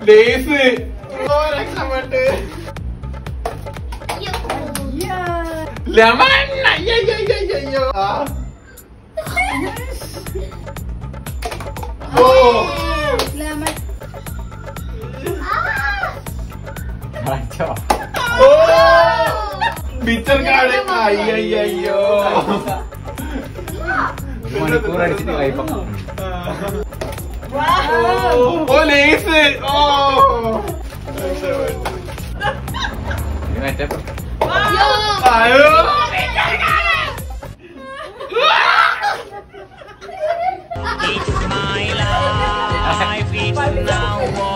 Lace. ഓ രക്ഷപ്പെട്ട്. Lemon. അയ്യോ. ഓ ലെമൺ. ഓ പിക്ചർ കാർഡ്. അയ്യോ. മണിക്കൂർ അടിച്ചിട്ട് കഴിപ്പം. ഓ ലേസ്. ഓ മറ്റേ അയ്യോ. It's my life, it's now